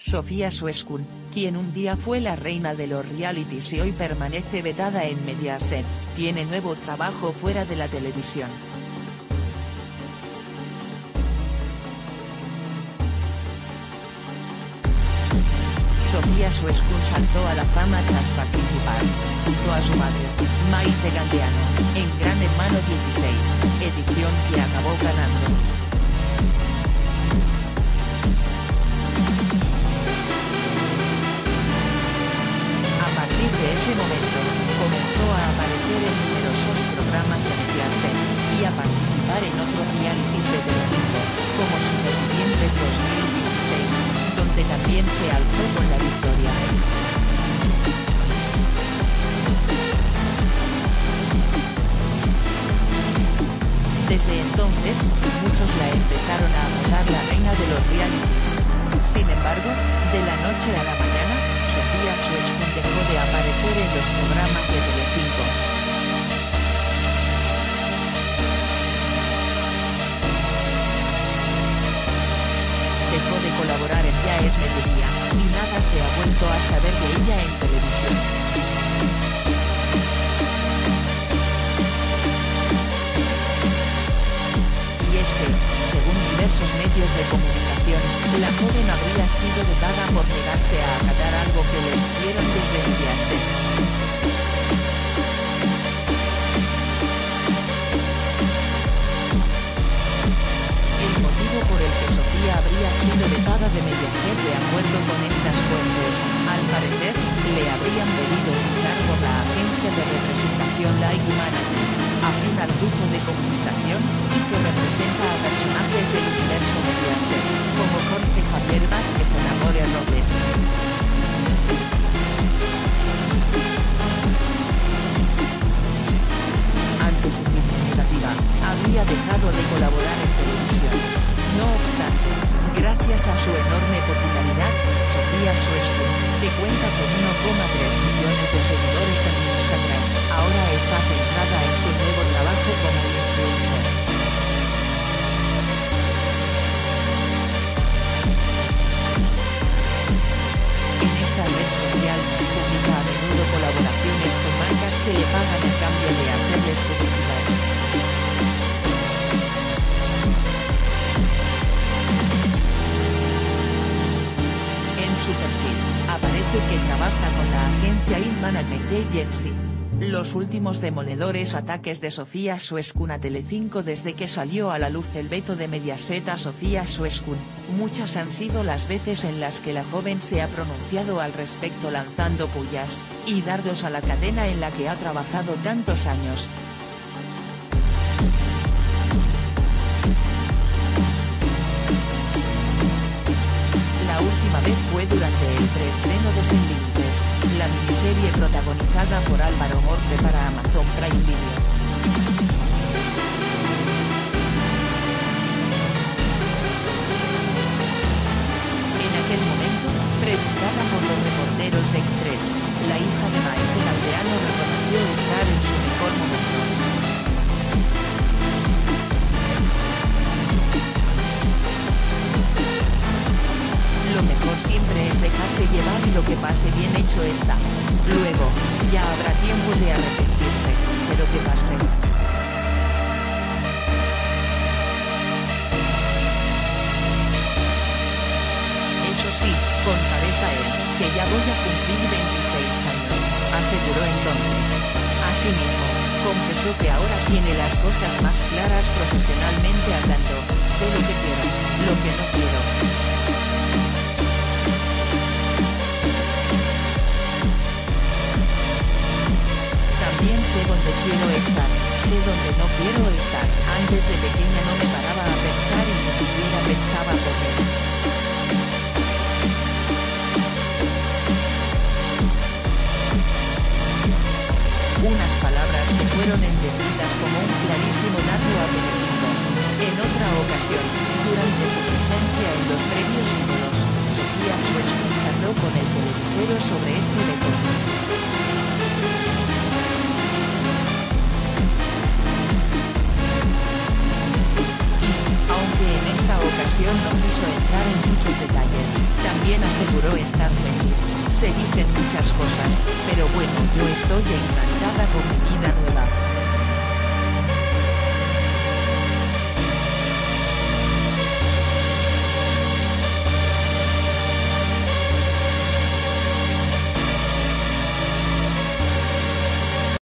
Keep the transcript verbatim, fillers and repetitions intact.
Sofía Sueskun, quien un día fue la reina de los realities y hoy permanece vetada en Mediaset, tiene nuevo trabajo fuera de la televisión. Sofía Sueskun saltó a la fama tras participar, junto a su madre, Maite Galdeano, en Gran Hermano dieciséis, edición que acabó ganando. De ese momento, comenzó a aparecer en numerosos programas de Mediaset, y a participar en otros realities de Telecinco, como Supervivientes dos mil dieciséis, donde también se alzó con la victoria. Desde entonces, muchos la empezaron a apodar la reina de los realities. Sin embargo, de la noche a la mañana, Sofía Sueskun dejó de aparecer en los programas de Telecinco. Dejó de colaborar en Ya es Mediodía, y nada se ha vuelto a saber de ella en televisión. Y es que, según diversos medios de comunicación, la joven habría sido vetada por negarse a acatar algo que le hicieron desde Mediaset. El motivo por el que Sofía habría sido vetada de Mediaset, de acuerdo con estas fuentes, al parecer, le habrían pedido luchar por la agencia de representación Like Humanity, afín al grupo de comunicación, y que representa a personajes del universo Mediaset, como Jorge Javier Vázquez o Nagore Robles. Ante su crítica negativa, habría dejado de colaborar en televisión. No obstante, gracias a su enorme popularidad, Sofía Sueskun, que cuenta con uno coma tres millones de seguidores en Instagram, ahora está centrada en su nuevo trabajo como influencer. En esta red social, publica a menudo colaboraciones con marcas que le pagan a cambio de hacerles publicidad. En su perfil, aparece que trabaja con la agencia In Management Agency. Los últimos demoledores ataques de Sofía Sueskun a Telecinco desde que salió a la luz el veto de Mediaset a Sofía Sueskun, muchas han sido las veces en las que la joven se ha pronunciado al respecto lanzando pullas y dardos a la cadena en la que ha trabajado tantos años. La última vez fue durante el preestreno de Sin Límites, la miniserie protagonizada por Álvaro Morte para Amazon Prime Video. En aquel momento, preguntada por los reporteros de Express, la hija de Maite Galdeano reconoció estar en su mejor momento. Lo mejor siempre es dejarse llevar y lo que pase bien hecho está. Luego, ya habrá tiempo de arrepentirse, pero que pase. Eso sí, con cabeza él, que ya voy a cumplir veintiséis años, aseguró entonces. Asimismo, confesó que ahora tiene las cosas más claras profesionalmente hablando, sé lo que quiero, lo que no quiero. También sé dónde quiero estar, sé dónde no quiero estar. Antes de pequeña no me paraba a pensar y ni siquiera pensaba correr. Unas palabras que fueron entendidas como un clarísimo dato a Telecinco. En otra ocasión, durante su presencia en los premios Ídolos, Sofía Sueskun charló con el televisero sobre este veto. ocasión no quiso entrar en muchos detalles, también aseguró estar feliz. Se dicen muchas cosas, pero bueno, yo estoy encantada con mi vida nueva.